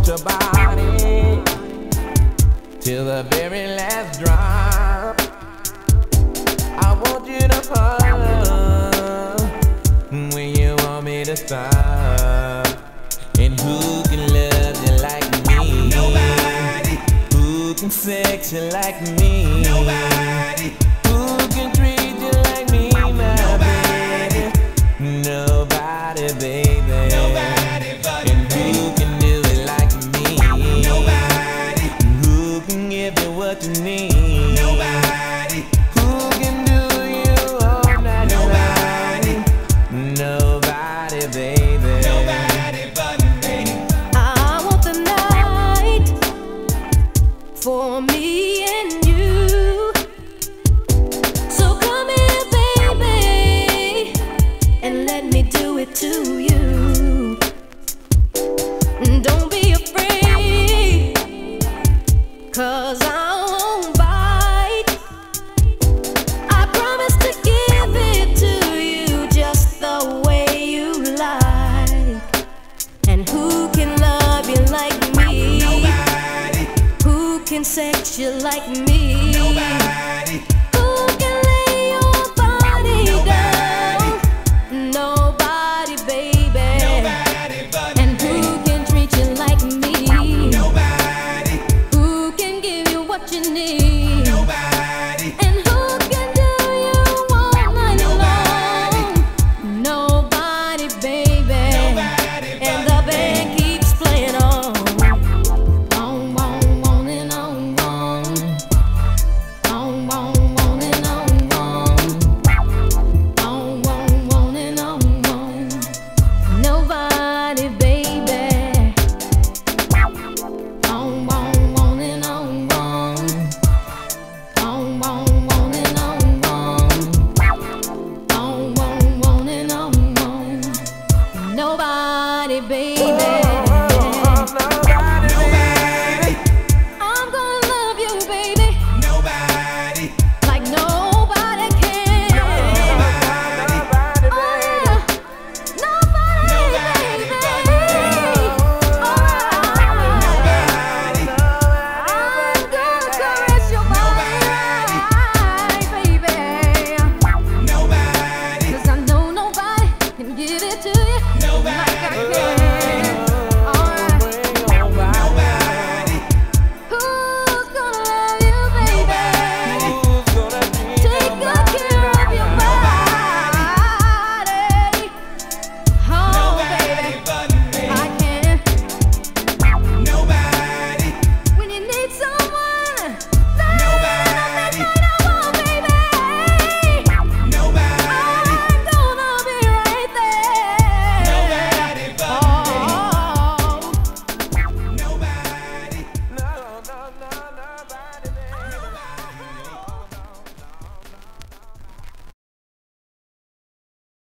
want your body till the very last drop. I want you to fall when you want me to stop. And who can love you like me? Nobody. Who can sex you like me? Nobody. Who can treat you like me, my Nobody. baby? Nobody, baby. Nobody but And me. who can do it like me? Nobody. Who can give you what you need? Nobody. Who can do you all night Nobody. long? Nobody, baby. Nobody but me. I want the night for me and you. So come here, baby, and let me do it to you. Don't be afraid, 'cause I won't bite. I promise to give it to you just the way you like. And who can love you like me? Nobody. Who can sex you like me?